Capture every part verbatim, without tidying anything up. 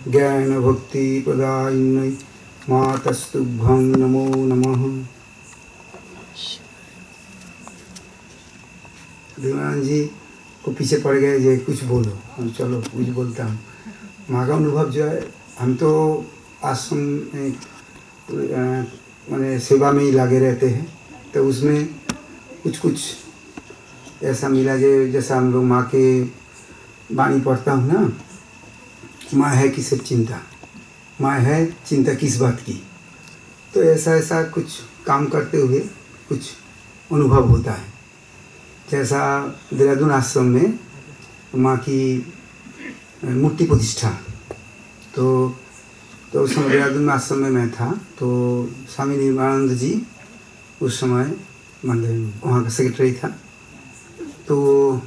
ज्ञान भक्ति प्रदायिन्यै मातस्तुभ्यं नमो नमः। देवानंद जी को पीछे पड़ गए, जे कुछ बोलो, हम चलो कुछ बोलता हूँ। वहाँ का अनुभव जो है, हम तो आश्रम में मैंने सेवा में ही लगे रहते हैं, तो उसमें कुछ कुछ ऐसा मिला जो जैसा हम लोग माँ के वाणी पढ़ता हूँ ना, माँ है कि सिर्फ चिंता, माँ है चिंता किस बात की। तो ऐसा ऐसा कुछ काम करते हुए कुछ अनुभव होता है। जैसा देहरादून आश्रम में माँ की मूर्ति प्रतिष्ठा, तो तो उस समय देहरादून आश्रम में मैं था, तो स्वामी निर्वाणानंद जी उस समय मंदिर वहाँ का सेक्रेटरी था। तो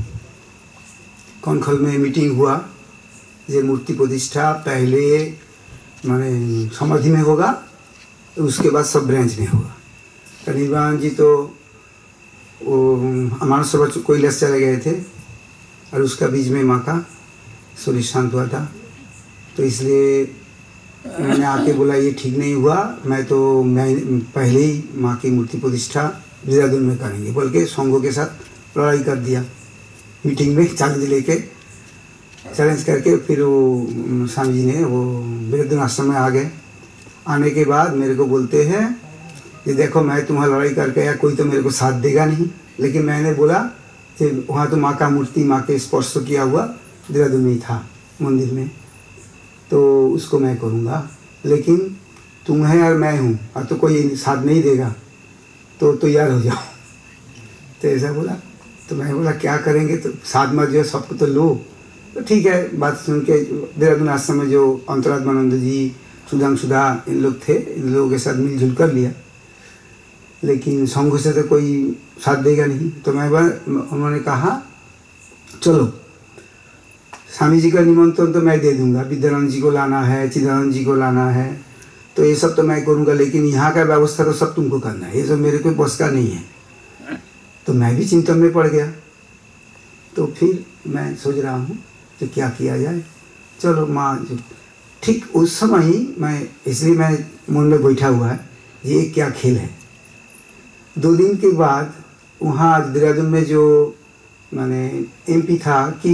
कौनखल में मीटिंग हुआ, ये मूर्ति प्रतिष्ठा पहले माने समाधि में होगा, तो उसके बाद सब ब्रांच में होगा। तो निर्वाणानंद जी तो वो हमारा सब कोई लेस चले गए थे, और उसका बीच में माँ का सूर्य शांत हुआ था। तो इसलिए मैंने आके बोला ये ठीक नहीं हुआ, मैं तो मैं पहले ही माँ की मूर्ति प्रतिष्ठा देहरादून में करेंगे बोल के संघों के साथ लड़ाई कर दिया। मीटिंग में चैलेंज लेके चैलेंज करके फिर वो स्वामी जी ने वो देहरादून आश्रम में आ गए। आने के बाद मेरे को बोलते हैं कि देखो मैं तुम्हारा लड़ाई करके आया, कोई तो मेरे को साथ देगा नहीं, लेकिन मैंने बोला कि वहाँ तो माँ का मूर्ति, माँ के स्पर्श किया हुआ देहरादून में ही था मंदिर में, तो उसको मैं करूँगा, लेकिन तुम है और मैं हूँ और तो कोई साथ नहीं देगा, तो तैयार हो जाओ। तो ऐसा बोला। तो मैं बोला क्या करेंगे, तो साथ मत जो सबको तो लो। तो ठीक है, बात सुन के देहरादून आश्रम में जो अंतरात्मानंद जी, सुदाम सुधा इन लोग थे, इन लोगों के साथ मिलजुल कर लिया, लेकिन संघ से तो कोई साथ देगा नहीं। तो मैं उन्होंने कहा चलो स्वामी जी का निमंत्रण तो मैं दे दूंगा, विद्यानंद जी को लाना है, चिदानंद जी को लाना है, तो ये सब तो मैं करूंगा, लेकिन यहाँ का व्यवस्था तो सब तुमको करना है, ये सब मेरे को बस का नहीं है। तो मैं भी चिंतन में पड़ गया। तो फिर मैं सोच रहा हूँ कि क्या किया जाए। चलो माँ जो ठीक उस समय ही मैं, इसलिए मैं मन में बैठा हुआ है ये क्या खेल है। दो दिन के बाद वहाँ देहरादून में जो माने एमपी था कि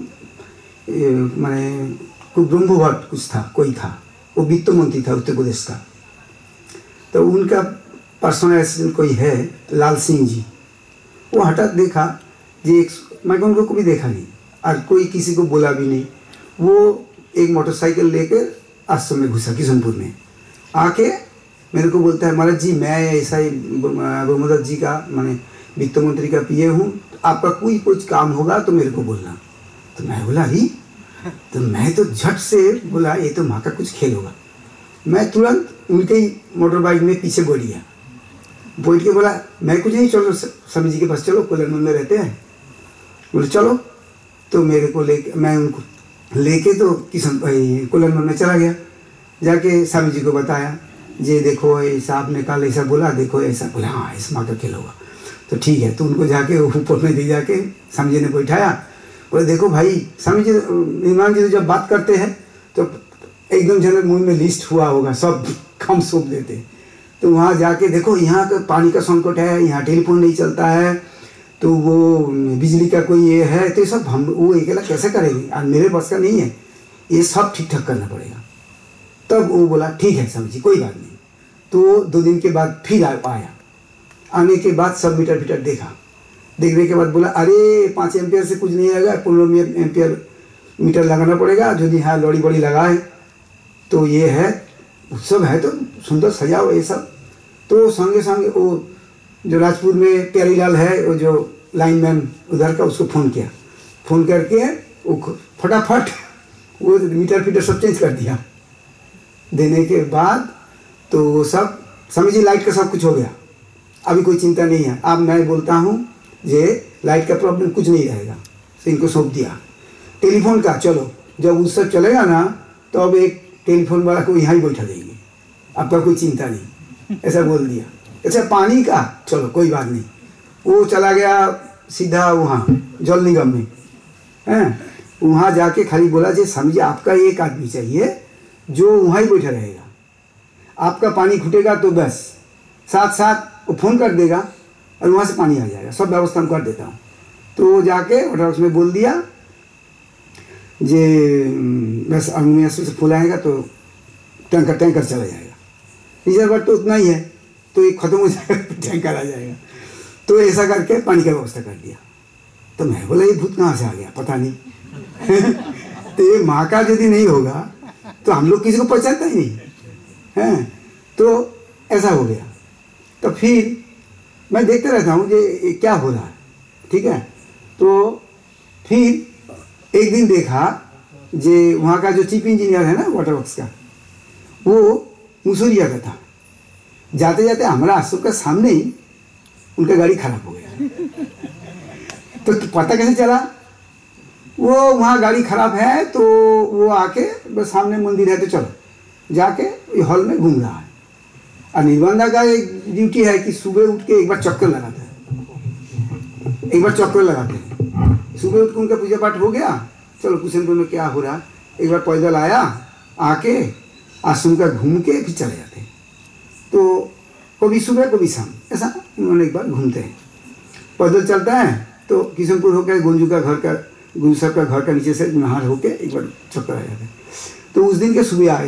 माने कोई ब्रह्म भट्ट कुछ था, कोई था, वो वित्त मंत्री था उत्तर प्रदेश का। तो उनका पर्सनल असिस्टेंट कोई है लाल सिंह जी, वो हठात देखा जी, एक मैं उनको कभी देखा नहीं और कोई किसी को बोला भी नहीं। वो एक मोटरसाइकिल लेकर आश्रम में घुसा किशनपुर में, आके मेरे को बोलता है महाराज जी मैं ऐसा ही ब्रह्मदत्त जी का माने वित्त मंत्री का पीए हूँ, आपका कोई कुछ काम होगा तो मेरे को बोलना। तो मैं बोला ही, तो मैं तो झट से बोला ये तो माँ का कुछ खेल होगा। मैं तुरंत उनके ही मोटर बाइक में पीछे बैठ गया, बैठ के बोला मैं कुछ नहीं, चलो स्वामी जी के पास चलो, कोलरमन में रहते हैं। बोले चलो। तो मेरे को लेके मैं उनको लेके तो किशन भाई कोलरमन में चला गया। जाके स्वामी जी को बताया, जी देखो ऐसा आपने कल ऐसा बोला, देखो ऐसा बोला, हाँ ऐसा माँ का खेल होगा। तो ठीक है, तो उनको जाके ऊपर में दे जाके स्वामी जी ने बैठाया। बोले देखो भाई स्वामी जी निर्माण जी जब बात करते हैं तो एकदम जन मुँह में लिस्ट हुआ होगा, सब कम सौंप देते। तो वहाँ जाके देखो यहाँ का पानी का संकट है, यहाँ टेलीफोन नहीं चलता है, तो वो बिजली का कोई ये है, तो ये सब हम वो अकेला कैसे करेंगे, और मेरे पास का नहीं है, ये सब ठीक ठाक करना पड़ेगा। तब वो बोला ठीक है स्वामी जी कोई बात नहीं। तो दो दिन के बाद फिर आया। आने के बाद सब मीटर फीटर देखा, देखने के बाद बोला अरे पाँच एम्पियर से कुछ नहीं आएगा, पंद्रह एम्पियर मीटर लगाना पड़ेगा, यदि यहाँ लड़ी बड़ी लगाए तो ये है उत्सव है तो सुंदर सजाओ ये सब। तो संगे संगे वो जो राजपुर में प्यारीलाल है, वो जो लाइनमैन उधर का, उसको फ़ोन किया, फ़ोन करके वो फटाफट वो मीटर फीटर सब चेंज कर दिया। देने के बाद तो वो सब स्वामी जी लाइट का सब कुछ हो गया, अभी कोई चिंता नहीं है। अब मैं बोलता हूँ ये लाइट का प्रॉब्लम कुछ नहीं रहेगा, तो इनको सौंप दिया। टेलीफोन का चलो जब उत्सव चलेगा ना तो अब एक टेलीफोन वाला को यहाँ ही बैठा देंगे, आपका कोई चिंता नहीं, ऐसा बोल दिया। अच्छा पानी का चलो कोई बात नहीं, वो चला गया सीधा वहाँ जल निगम में, हैं वहाँ जाके खाली बोला जी स्वामी जी आपका एक आदमी चाहिए जो वहाँ ही बैठा रहेगा। आपका पानी घुटेगा तो बस साथ साथ वो फ़ोन कर देगा और वहाँ से पानी आ जाएगा, सब व्यवस्था हम कर देता हूँ। तो वो जाके वाटर वर्क्स में बोल दिया जे बस अमूनिया से फुल आएगा तो टैंकर टैंकर चला जाएगा। रिजर्वर तो उतना ही है, तो ये ख़त्म हो जाएगा तो टैंकर आ जाएगा। तो ऐसा करके पानी का व्यवस्था कर दिया। तो मैं बोला ये भूत कहाँ से आ गया पता नहीं तो ये महाकाल यदि नहीं होगा तो हम लोग किसी को पहचानता ही नहीं है। तो ऐसा हो गया। तो फिर मैं देखते रहता हूँ कि क्या हो रहा है, ठीक है। तो फिर एक दिन देखा जे वहाँ का जो चीफ इंजीनियर है ना वाटर वर्क्स का, वो मुसूरिया का था। जाते जाते हमारा आसुर का सामने ही उनका गाड़ी खराब हो गया। तो पता कैसे चला? वो वहाँ गाड़ी खराब है तो वो आके बस सामने मंदिर है तो चलो जाके हॉल में घूम रहा है। और निर्बंधा का एक ड्यूटी है कि सुबह उठ के एक बार चक्कर लगाता है, एक बार चक्कर लगाते हैं। सुबह उठ के उनका पूजा पाठ हो गया, चलो कुशनपुर में क्या हो रहा, एक बार पैदल आया, आके आश्रम का घूम के फिर चले जाते हैं। तो कभी सुबह कभी शाम ऐसा उन्होंने एक बार घूमते हैं। पैदल चलता है तो किशनपुर होकर गुंजू का घर का गुंजू साहब का घर का नीचे से नहार होके एक बार चक्कर आ जाते हैं। तो उस दिन के सुबह आए,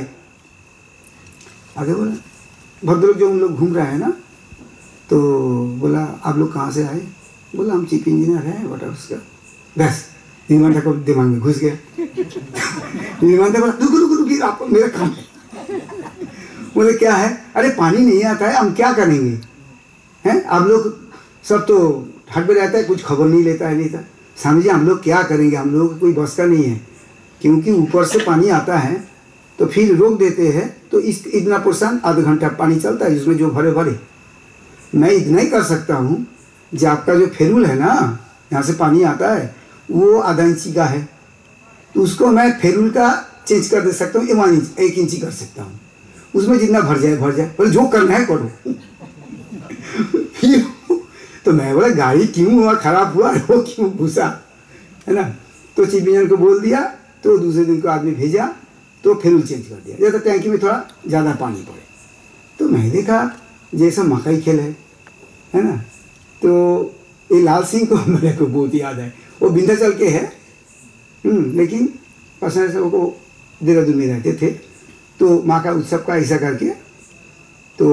आगे बोला भद्रलोक जो उन लोग घूम रहा है ना, तो बोला आप लोग कहाँ से आए? बोला हम चीफ इंजीनियर हैं वाटर वर्क्स का। बस निर्माता को दिमाग में घुस गया। निर्माता बोला रुको रुको रुकिए, आप मेरा काम है। बोले क्या है? अरे पानी नहीं आता है, हम क्या करेंगे हैं? आप लोग सब तो हट में रहता है, कुछ खबर नहीं लेता है नहीं था। स्वामी जी हम लोग क्या करेंगे, हम लोगों को कोई बस का नहीं है, क्योंकि ऊपर से पानी आता है तो फिर रोक देते हैं। तो इस इतना परसेंट आधा घंटा पानी चलता है जिसमें जो भरे भरे। मैं इतना ही कर सकता हूँ जो आपका जो फेरूल है ना, यहाँ से पानी आता है वो आधा इंची का है, तो उसको मैं फेरूल का चेंज कर दे सकता हूँ, वन इंच एक इंची कर सकता हूँ, उसमें जितना भर जाए भर जाए, बोले जो करना है करो। फिर तो मैं बोला गाड़ी क्यों हुआ खराब हुआ, वो क्यों घुसा है ना। तो चीफ इंजीनियर को बोल दिया, तो दूसरे दिन को आदमी भेजा तो फेरूल चेंज कर दिया, जैसा टैंकी में थोड़ा ज़्यादा पानी पड़े। तो मैं देखा जैसा मकई खेल है है ना। तो ये लाल सिंह को मेरे को बहुत याद है, वो विंध्याचल के है, लेकिन पर्सनल से वो देहरादून में रहते थे। तो माँ का उत्सव का ऐसा करके तो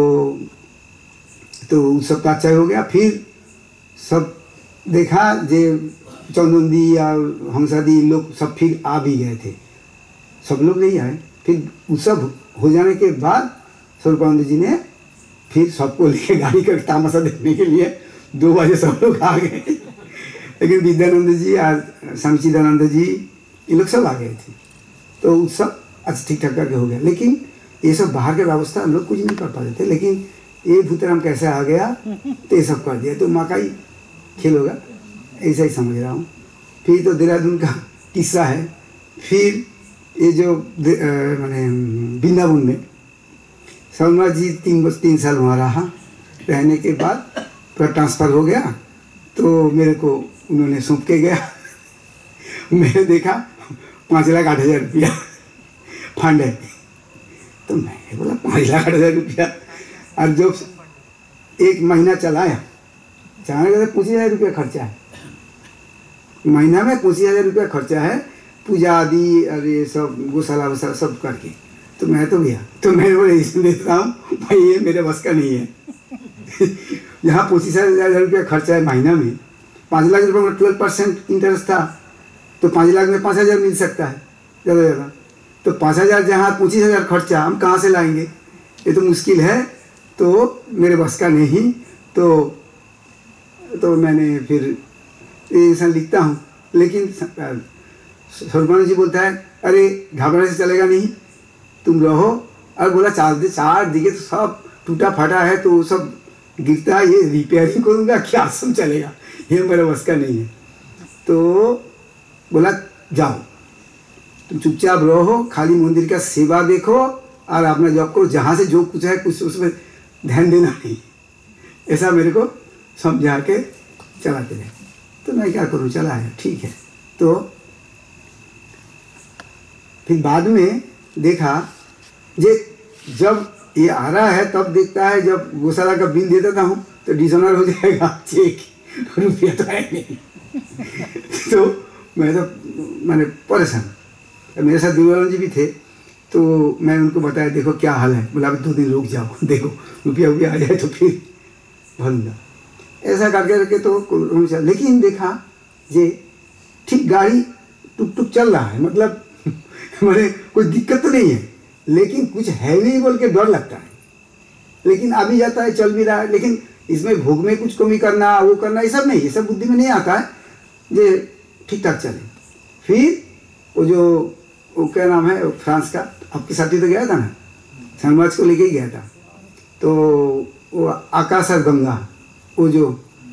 तो उत्सव का अच्छा हो गया। फिर सब देखा जे चौनंदी और हंसादी लोग सब फिर आ भी गए थे, सब लोग नहीं आए। फिर उत्सव हो जाने के बाद स्वरूपानंद जी ने फिर सबको लेके गाड़ी का तमाशा देखने के लिए दो बजे सब लोग आ गए। लेकिन विद्यानंद जी और स्वामी चिदानंद जी ये लोग सब आ गए थे। तो उत्सव अच्छा ठीक ठाक करके हो गया। लेकिन ये सब बाहर की व्यवस्था हम लोग कुछ नहीं कर पाते थे, लेकिन ये भूतराम कैसे आ गया तो ये सब कर दिया। तो माँ का ही खेल होगा, ऐसा ही समझ रहा हूँ। फिर तो देहरादून का किस्सा है। फिर ये जो मैंने वृंदावन में सलमा जी तीन तीन साल वहाँ रहा, रहने के बाद फिर ट्रांसफ़र हो गया। तो मेरे को उन्होंने सौंप के गया। मैंने देखा पाँच लाख आठ हज़ार रुपया फंड है। तो मैंने बोला पाँच लाख आठ हज़ार रुपया, और जब एक महीना चलाया चलाने का पच्चीस हज़ार रुपया खर्चा है, महीना में पच्चीस हज़ार रुपया खर्चा है, पूजा आदि और ये सब गौशाला वोशाला सब करके। तो मैं तो गया, तो मैं बोले इसमें देता हूँ भाई ये मेरे बस का नहीं है। यहाँ पच्चीस हज़ार रुपया खर्चा है महीना में, पाँच लाख रुपये में ट्वेल्व परसेंट इंटरेस्ट था, तो पाँच लाख में पाँच हज़ार मिल सकता है ज़्यादा ज़्यादा। तो पाँच हज़ार जहाँ पच्चीस हज़ार खर्चा हम कहाँ से लाएंगे, ये तो मुश्किल है, तो मेरे बस का नहीं। तो तो मैंने फिर ऐसा लिखता हूँ। लेकिन स्वरूपानंद जी बोलता है अरे घबराने से चलेगा नहीं, तुम रहो। और बोला चार दे चार दिखे तो सब टूटा फटा है, तो वो सब गिरता है, ये रिपेयरिंग करूँगा क्या आश्रम चलेगा, ये मेरे बस का नहीं है। तो बोला जाओ तुम चुपचाप रहो, खाली मंदिर का सेवा देखो और अपना जॉब करो, जहाँ से जो कुछ है कुछ उसमें ध्यान देना नहीं। ऐसा मेरे को समझा के चलाते रहे। तो मैं क्या करूँ, चला है ठीक है। तो फिर बाद में देखा जे जब ये आ रहा है तब देखता है, जब गौशाला का बिल दे देता हूँ तो डिसऑनर हो जाएगा, चेक रुपया तो है नहीं। तो मैं तो मैंने परेशान। मेरे साथ दिवालन जी भी थे, तो मैं उनको बताया देखो क्या हाल है। बोला अभी दो दिन रुक जाओ, देखो रुपया रुपया आ जाए तो फिर भरूंगा। ऐसा करके करके तो, लेकिन देखा जे ठीक गाड़ी टुक टुक चल रहा है, मतलब मैंने कोई दिक्कत तो नहीं है, लेकिन कुछ है नहीं बोल के डर लगता है। लेकिन आ भी जाता है, चल भी रहा है, लेकिन इसमें भोग में कुछ कमी करना, वो करना, ये सब नहीं, ये सब बुद्धि में नहीं आता है, ये ठीक ठाक चले। फिर वो जो वो क्या नाम है फ्रांस का, आपके साथी तो गया था ना, समाज को लेके ही गया था। तो वो आकाश और गंगा, वो जो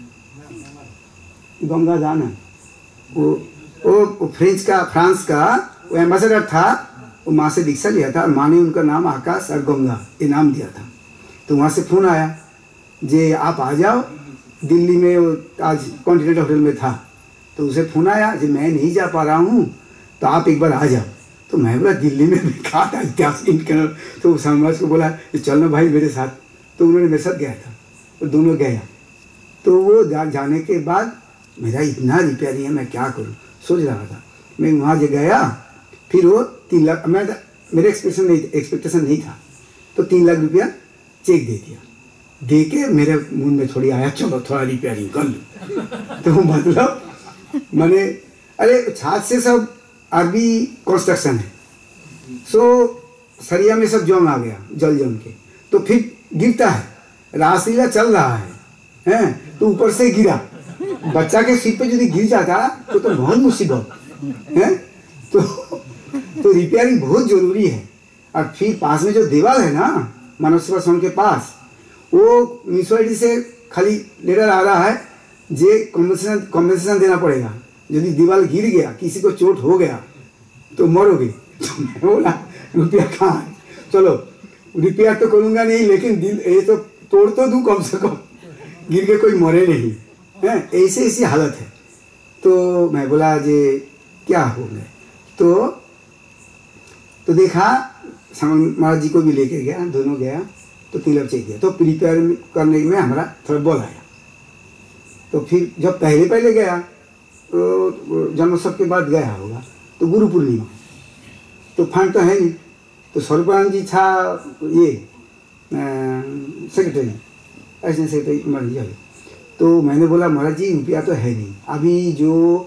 गंगा दान है, वो वो फ्रेंच का, फ्रांस का वो एम्बेसडर था। वो माँ से दीक्षा लिया था और माँ ने उनका नाम आकाश और गंगा ये नाम दिया था। तो वहाँ से फ़ोन आया जे आप आ जाओ दिल्ली में, वो आज कॉन्टिनेंटल होटल में था। तो उसे फ़ोन आया जे मैं नहीं जा पा रहा हूँ तो आप एक बार आ जाओ। तो मैं बोला दिल्ली में भी कहा था इतिहास इन। तो समाज को बोला चलना भाई मेरे साथ। तो उन्होंने मेरे साथ गया था, तो दोनों गया। तो वो जा, जाने के बाद मेरा इतना रुपया नहीं है, मैं क्या करूँ सोच रहा था। मैं वहाँ जो गया, फिर वो तीन लाख, मैं मेरे एक्सपेक्टेशन नहीं एक्सपेक्टेशन नहीं था, तो तीन लाख रुपया चेक दे दिया। दे के मेरे मुंह में थोड़ी आया चलो थोड़ा रिपेयरिंग कर लो। तो मतलब मैंने, अरे छात से सब अरबी कंस्ट्रक्शन है, सो सरिया में सब जम आ गया, जल जम के, तो फिर गिरता है। रासलीला चल रहा है हैं, तो ऊपर से गिरा, बच्चा के सिर पे यदि गिर जाता तो तो बहुत मुसीबत है। तो तो रिपेयरिंग बहुत जरूरी है। और फिर पास में जो दीवार है ना मानव सेवा संघ के पास, वो म्यूनिसिपैलिटी से खाली लेटर आ रहा है जे कॉम्पनसेशन कॉम्पनसेशन देना पड़ेगा। यदि दीवार गिर गया, किसी को चोट हो गया तो मरोगे। तो मैं बोला रुपया कहाँ है, चलो रुपया तो करूँगा नहीं, लेकिन दिल ये तो तोड़ तो दूँ कम से कम, गिर के कोई मरे नहीं है। ऐसे ऐसी हालत है। तो मैं बोला जे क्या हो गए, तो तो देखा महाराज जी को भी लेके गया, दोनों गया, तो तिलक चेक दिया। तो प्रिपेयर करने में हमारा थोड़ा बॉल आया। तो फिर जब पहले पहले गया, तो जन्मोत्सव के बाद गया होगा, तो गुरु पूर्णिमा, तो फंड तो है नहीं। तो स्वरूपानंद जी था ये सेक्रेटरी, ऐसे सेक्रेटरी मर गया। तो मैंने बोला महाराज जी रुपया तो है नहीं, अभी जो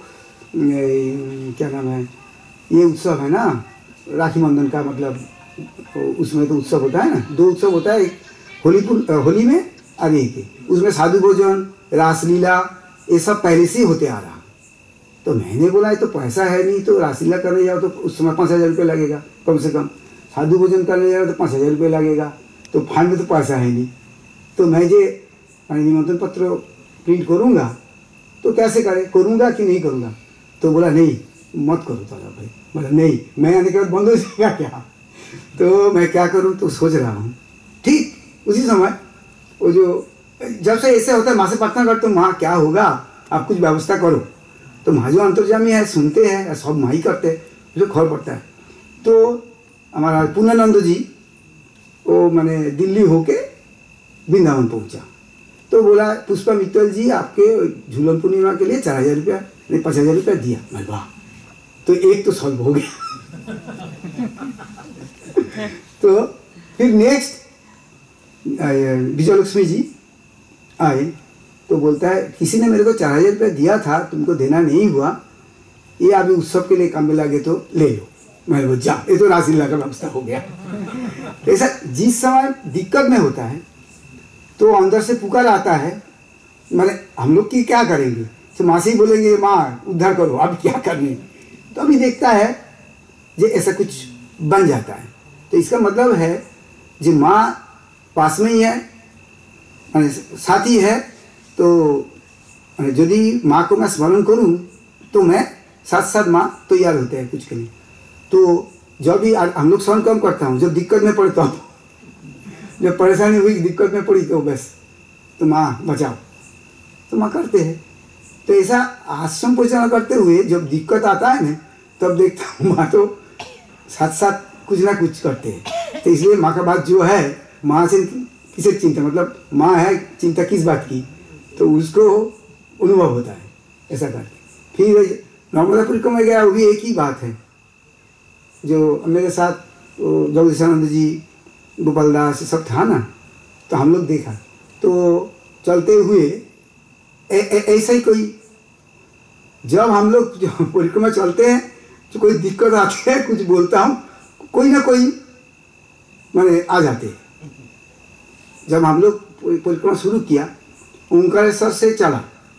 ए, क्या नाम है ये उत्सव है ना राखी बंधन का, मतलब उसमें तो उत्सव होता है ना, दो उत्सव होता है, होली होली में और एक, उसमें साधु भोजन रासलीला ये सब पहले से ही होते आ रहा। तो मैंने बोला ये तो पैसा है नहीं, तो रासलीला करने जाओ तो उस समय पाँच हज़ार रुपये लगेगा कम से कम, साधु भोजन करने जाओ तो पाँच हज़ार रुपये लगेगा, तो फंड में तो पैसा है नहीं। तो मैं जे निमंत्रण पत्र प्रिंट करूँगा तो कैसे करे, करूँगा कि नहीं करूँगा। तो बोला नहीं मत करो चलो भाई। बोला नहीं, मैं आने के बाद बंद हो जाएगा क्या। तो मैं क्या करूँ, तो सोच रहा हूँ। ठीक उसी समय वो जो जब से ऐसे होता है माँ से प्रार्थना करते माँ क्या होगा, आप कुछ व्यवस्था करो। तो माँ जो अंतर्जामी है सुनते हैं, सब माँ ही करते हैं, मुझे खबर पड़ता है। तो हमारा पूर्णानंद जी वो मैंने दिल्ली होके वृंदावन पहुँचा। तो बोला पुष्पा मित्तल जी आपके झूलन पूर्णिमा के लिए चार हज़ार रुपया नहीं पाँच हज़ार रुपया दिया। मैं वाह, तो एक तो सॉल्व हो गया। तो फिर नेक्स्ट विजय लक्ष्मी जी आए, तो बोलता है किसी ने मेरे को चार हज़ार रुपया दिया था, तुमको देना नहीं हुआ, ये अभी उत्सव के लिए काम में लगे तो ले लो। मैं बोल जा, ये तो रासलीला का व्यवस्था हो गया। ऐसा जिस समय दिक्कत में होता है तो अंदर से पुकार आता है, मैंने हम लोग की क्या करेंगे, तो माँ से ही बोलेंगे माँ उद्धार करो, अब क्या करने। तो अभी देखता है जे ऐसा कुछ बन जाता है। तो इसका मतलब है जो माँ पास में ही है, साथी है, तो यदि माँ को मैं स्मरण करूँ तो मैं साथ साथ माँ तैयार होते हैं कुछ के लिए। तो जब भी हम लोग स्मरण कम करता हूँ, जब दिक्कत में पड़ता हूँ, जब परेशानी हुई दिक्कत में पड़ी तो बस तो माँ बचाओ, तो माँ करते हैं। तो ऐसा आश्रम परिचालना करते हुए जब दिक्कत आता है ना, तब देखता हूँ माँ तो साथ साथ कुछ ना कुछ करते हैं। तो इसलिए माँ का बात जो है, माँ से किसे चिंता, मतलब माँ है, चिंता किस बात की, तो उसको अनुभव होता है ऐसा करके। फिर नर्मदा परिक्रमा में गया, वो भी एक ही बात है। जो मेरे साथ जगदीशानंद जी, गोपाल दास सब था ना, तो हम लोग देखा, तो चलते हुए ऐसा ही कोई, जब हम लोग जो परिक्रमा चलते हैं तो कोई दिक्कत आती है, कुछ बोलता हूँ, कोई ना कोई माने आ जाते हैं। जब हम लोग परिक्रमा शुरू किया, ओंकारेश्वर से चला,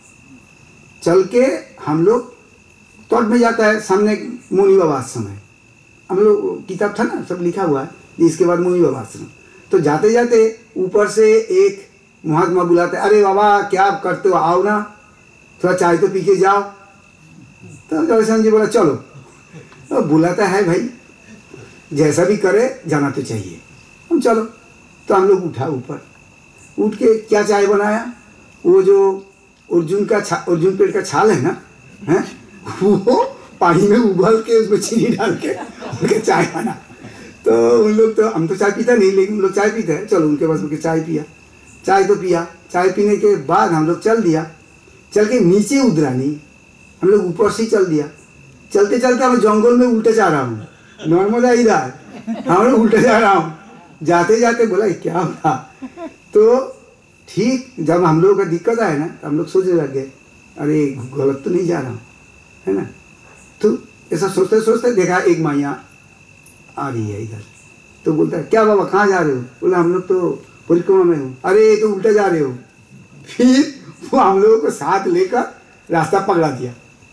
चल के हम लोग तट में जाता है, सामने मुनि बाबा आश्रम है, हम लोग किताब था ना सब लिखा हुआ है, इसके बाद मुनि बाबा आश्रम। तो जाते जाते ऊपर से एक महात्मा बुलाते, अरे बाबा क्या करते हो, आओ ना, थोड़ा चाय तो पी के जाओ। तो जयसन जी बोला चलो, तो बुलाता है भाई, जैसा भी करे जाना तो चाहिए, हम चलो। तो हम लोग उठा ऊपर, उठ के क्या चाय बनाया, वो जो अर्जुन का छा अर्जुन पेड़ का छाल है ना, है वो पानी में उबाल के उसमें चीनी डाल के उनके चाय बना। तो उन लोग तो, हम तो चाय पीता नहीं, लेकिन उन लोग चाय पीते हैं, चलो उनके पास उनके चाय पिया। चाय तो पिया, चाय पीने के बाद हम लोग चल दिया, चल के नीचे उतरा नहीं, हम लोग ऊपर से ही चल दिया। चलते चलते हम जंगल में उल्टे जा रहा हूँ, नर्मदा इधर, हम लोग उल्टे जा रहा हूँ। जाते जाते बोला क्या था, तो ठीक जब हम लोगों का दिक्कत आया ना, हम लोग सोचने लग गए, अरे गलत तो नहीं जा रहा हूँ, है ना। तो ऐसा सोचते सोचते देखा एक माइया आ रही है इधर, तो बोलता है क्या बाबा कहाँ जा रहे हो, बोला हम लोग तो परिक्रमा में हूँ। अरे तो उल्टा जा रहे हो। फिर वो हम लोगों को साथ लेकर रास्ता पकड़ा दिया,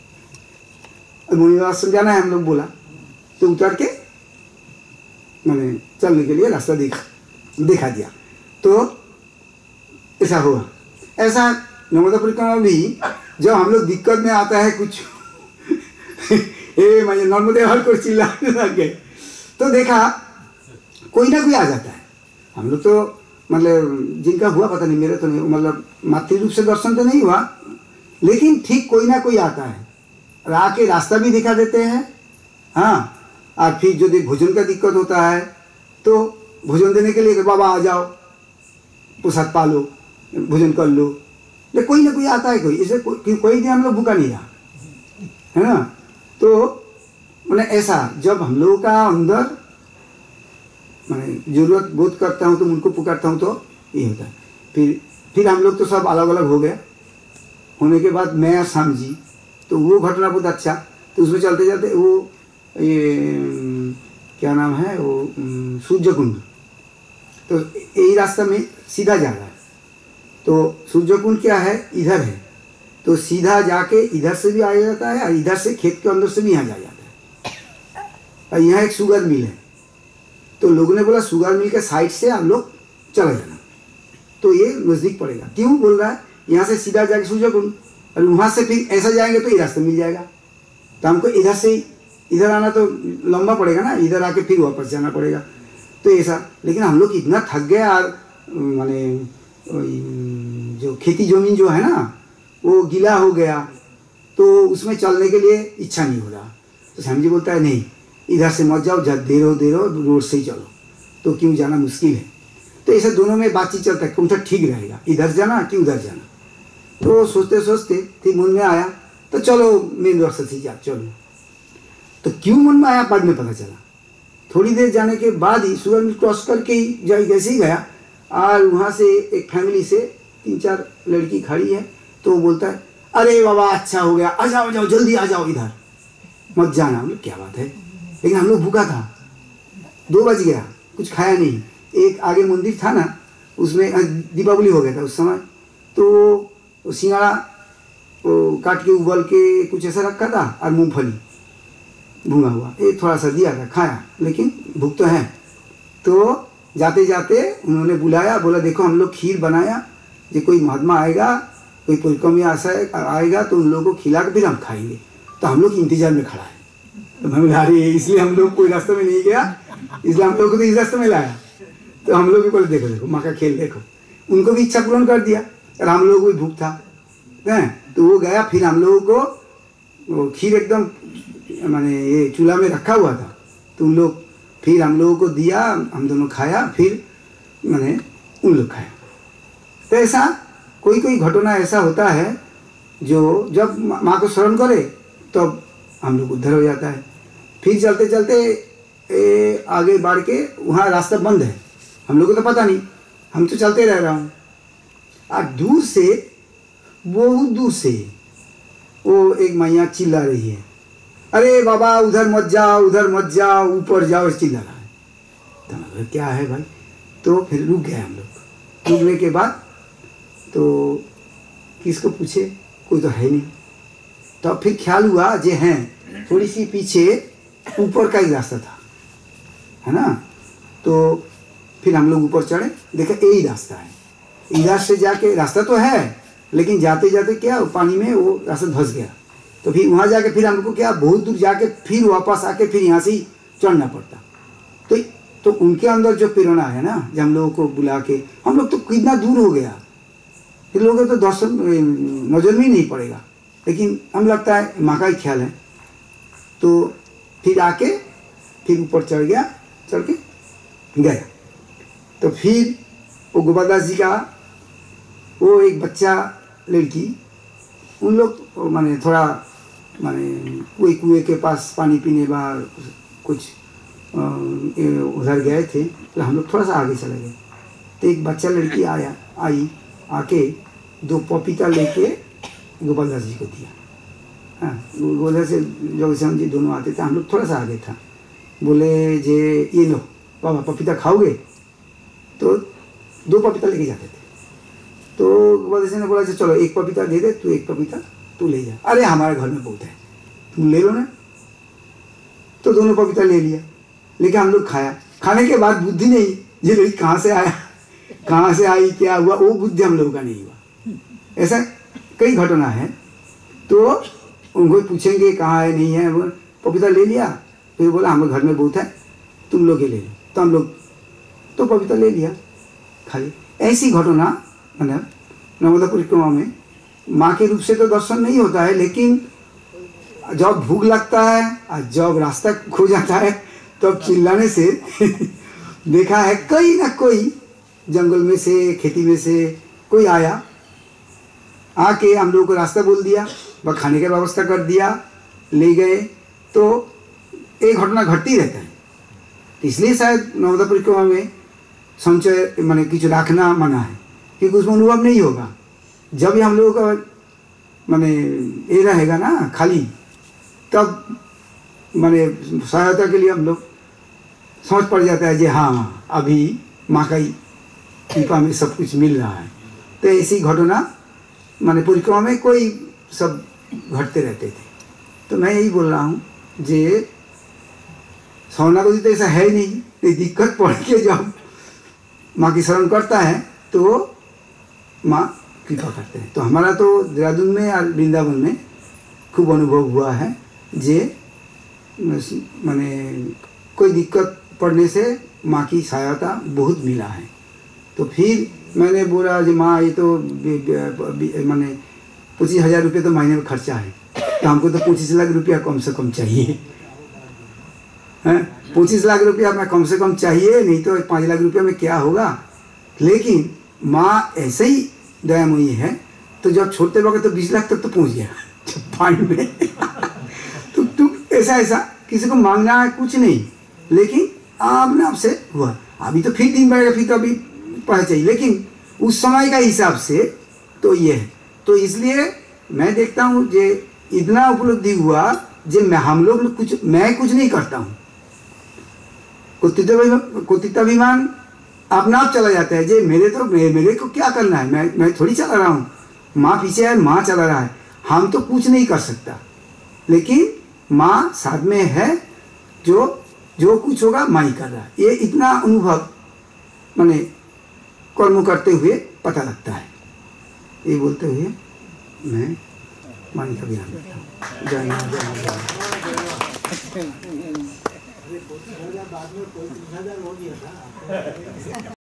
मुनि आश्रम जाना है हम लोग बोला, तो उतर के मैंने चलने के लिए रास्ता दिखा दिखा दिया। तो ऐसा हुआ। ऐसा नर्मदा परिक्रमा भी जब हम लोग दिक्कत में आता है कुछ ए मैं नर्मदे हर को चिल्लाने लग गए, तो देखा कोई ना कोई आ जाता है। हम लोग तो मतलब जिनका हुआ पता नहीं, मेरे तो नहीं, मतलब मातृ रूप से दर्शन तो नहीं हुआ, लेकिन ठीक कोई ना कोई आता है, आके रास्ता भी दिखा देते हैं। हाँ, और फिर जो भोजन का दिक्कत होता है तो भोजन देने के लिए बाबा आ जाओ, प्रसाद पालो, भोजन कर लो। लेकिन कोई ना कोई आता है, कोई इसे को, कोई दिन हम लोग भूखा नहीं रहा, है ना। तो मैंने ऐसा जब हम लोगों का अंदर मैंने जरूरत बोध करता हूँ तो उनको पुकारता हूँ, तो ये होता है। फिर फिर हम लोग तो सब अलग अलग हो गए, होने के बाद मैं और श्याम जी, तो वो घटना बहुत अच्छा। तो उसमें चलते चलते वो ये क्या नाम है वो सूर्य कुंड, तो यही रास्ता में सीधा जा रहा है। तो सूर्य कुंड क्या है, इधर है, तो सीधा जाके इधर से भी आ जाता है और इधर से खेत के अंदर से भी यहाँ जा जाता है। और यहाँ एक शुगर मिल है, तो लोगों ने बोला शुगर मिल के साइड से हम लोग चले जाना, तो ये नज़दीक पड़ेगा। क्यों बोल रहा है, यहाँ से सीधा जाके सूर्य कुंड, और वहाँ से फिर ऐसा जाएंगे तो ये रास्ता मिल जाएगा। तो हमको इधर से इधर आना तो लंबा पड़ेगा ना, इधर आके फिर वापस जाना पड़ेगा, तो ऐसा। लेकिन हम लोग इतना थक गए, और माने जो खेती जमीन जो है ना वो गीला हो गया, तो उसमें चलने के लिए इच्छा नहीं हो रहा। तो श्याम जी बोलता है नहीं, इधर से मत जाओ, जब देर हो देर हो रोड से ही चलो, तो क्यों जाना मुश्किल है। तो ऐसे दोनों में बातचीत चलता है, कौन सा ठीक रहेगा, इधर जाना कि उधर जाना। तो सोचते सोचते फिर मन में आया, तो चलो मेन रास्ते से जा चलो। तो क्यों मन में आया बाद में पता चला। थोड़ी देर जाने के बाद ही सुगर मिल क्रॉस करके ही जाए जैसे ही गया, और वहाँ से एक फैमिली से तीन चार लड़की खड़ी है, तो वो बोलता है अरे बाबा अच्छा हो गया, आ जाओ जाओ जल्दी आ जाओ, इधर मत जाना। हम लोग क्या बात है, लेकिन हम लोग भूखा था, दो बज गया, कुछ खाया नहीं। एक आगे मंदिर था ना, उसमें दीपावली हो गया था उस समय, तो सिंगाड़ा काट के उबल के कुछ ऐसा रखा था, और मूंगफली भूंगा हुआ, ये थोड़ा सा दिया था, खाया, लेकिन भूख तो है। तो जाते जाते उन्होंने बुलाया, बोला देखो हम लोग खीर बनाया, जो कोई महात्मा आएगा, कोई परिक्रमा आएगा तो उन लोगों को खिला के फिर हम खाएंगे। तो हम लोग इंतजार में खड़ा है। तो मैं बोला अरे इसलिए हम लोग कोई रास्ते में नहीं गया, इसलिए हम लोग को तो इस रास्ते में लाया। तो हम लोग भी बोले देखो देखो माँ का खेल देखो, उनको भी इच्छा पूर्ण कर दिया, और हम लोगों को भी भूख था, है तो वो गया। फिर हम लोगों को खीर एकदम माने ये चूल्हा में रखा हुआ था, तो उन लोग फिर हम लोगों को दिया, हम दोनों खाया, फिर मैंने उन लोग खाया। तो ऐसा कोई कोई घटना ऐसा होता है जो जब माँ को स्मरण करे तब तो हम लोग उद्धर हो जाता है। फिर चलते चलते ए, आगे बढ़ के वहाँ रास्ता बंद है, हम लोग को तो पता नहीं, हम तो चलते रह रहा हूँ। और दूर से, बहुत दूर से वो एक मैया चिल्ला रही है, अरे बाबा उधर मत जाओ, उधर मत जाओ, ऊपर जाओ, चिल्ला रहा है। तो मतलब क्या है भाई? तो फिर रुक गए हम लोग। रुकने के बाद तो किसको पूछे, कोई तो है नहीं। तो फिर ख्याल हुआ जे हैं, थोड़ी सी पीछे ऊपर का ही रास्ता था, है ना। तो फिर हम लोग ऊपर चढ़े, देखा यही रास्ता है, इधर से जाके रास्ता तो है, लेकिन जाते जाते क्या पानी में वो रास्ता धंस गया। तो फिर वहाँ जाके फिर हमको क्या बहुत दूर जाके फिर वापस आके फिर यहाँ से ही चढ़ना पड़ता। तो तो उनके अंदर जो प्रेरणा है ना, जब हम लोगों को बुला के, हम लोग तो कितना दूर हो गया, फिर लोगों को तो दर्शन नजर में ही नहीं पड़ेगा, लेकिन हम लगता है माँ का ही ख्याल है। तो फिर आके फिर ऊपर चढ़ गया, चढ़ के गया। तो फिर वो गोपाल दास जी का वो एक बच्चा लड़की, उन लोग माने थोड़ा माने कोई कुएं के पास पानी पीने बार कुछ उधर गए थे, तो हम लोग थोड़ा सा आगे चले गए। तो एक बच्चा लड़की आया आई आके दो पपीता लेके गोपाल दास जी को दिया। हाँ, गोपाल दास जगदीशानंद जी दोनों आते थे, हम लोग थोड़ा सा आगे था। बोले जे ये लो बाबा पपीता खाओगे? तो दो पपीता लेके जाते थे। तो गोपाल दास ने बोला चलो एक पपीता दे दे, तू एक पपीता तू ले जा। अरे हमारे घर में बहुत है, तुम ले लो ना। तो दोनों पपीता ले लिया, लेकिन हम लोग खाया। खाने के बाद बुद्धि नहीं, ये लड़की कहाँ से आया, कहाँ से आई, क्या हुआ, वो बुद्धि हम लोगों का नहीं हुआ। ऐसा कई घटना है। तो उनको पूछेंगे कहाँ है नहीं है, वो पपीता ले लिया, फिर बोला हमारे घर में बहुत है, तुम लोग ये ले लो। तो हम लोग तो पपीता ले लिया, खा लिया। ऐसी घटना मतलब नर्मदा परिक्रमा में माँ के रूप से तो दर्शन नहीं होता है, लेकिन जब भूख लगता है और जब रास्ता खो जाता है तब तो चिल्लाने से देखा है कई ना कोई जंगल में से, खेती में से कोई आया, आके हम लोगों को रास्ता बोल दिया, वह खाने का व्यवस्था कर दिया, ले गए। तो एक घटना घटती रहता है। इसलिए शायद नर्मदा परिक्रमा में संचय माने कुछ रखना मना है, क्योंकि उसमें अनुभव नहीं होगा। जब भी हम लोगों का माने ये रहेगा ना खाली, तब माने सहायता के लिए हम लोग समझ पड़ जाता है कि हाँ अभी माँ का ही कृपा में सब कुछ मिल रहा है। तो ऐसी घटना माने परिक्रमा में कोई सब घटते रहते थे। तो मैं यही बोल रहा हूँ जे शरणागति तो ऐसा है नहीं, नहीं दिक्कत पड़ के जब माँ की शरण करता है तो माँ कृपा करते हैं। तो हमारा तो देहरादून में और वृंदावन में खूब अनुभव हुआ है जे माने कोई दिक्कत पड़ने से माँ की सहायता बहुत मिला है। तो फिर मैंने बोला जी माँ ये तो माने पच्चीस हज़ार रुपये तो महीने में खर्चा है, तो हमको तो पच्चीस लाख रुपया कम से कम चाहिए, हैं पच्चीस लाख रुपया मैं कम से कम चाहिए, नहीं तो पाँच लाख रुपया में क्या होगा। लेकिन माँ ऐसे ही दयामयी है, तो जब छोड़ते वक्त तो बीस लाख तक तो पहुँच गया जब पानी में तो तुम ऐसा ऐसा किसी को मांगना है कुछ नहीं, लेकिन आपने आपसे हुआ। अभी तो फिर दिन बढ़ेगा, फिर तो अभी पढ़ा चाहिए, लेकिन उस समय का हिसाब से तो ये है। तो इसलिए मैं देखता हूँ जे इतना उपलब्धि हुआ जे मैं हम लोग कुछ मैं कुछ नहीं करता हूँ। कुत्थिताभिमान अपना आप चला जाता है जे मेरे तो मेरे को क्या करना है, मैं मैं थोड़ी चला रहा हूँ, माँ पीछे है, माँ चला रहा है, हम तो कुछ नहीं कर सकता, लेकिन माँ साथ में है, जो जो कुछ होगा माँ ही कर रहा है। ये इतना अनुभव माने कर्म करते हुए पता लगता है। ये बोलते हुए मैं वाणी का विराम देता हूँ। जय मां जय मां।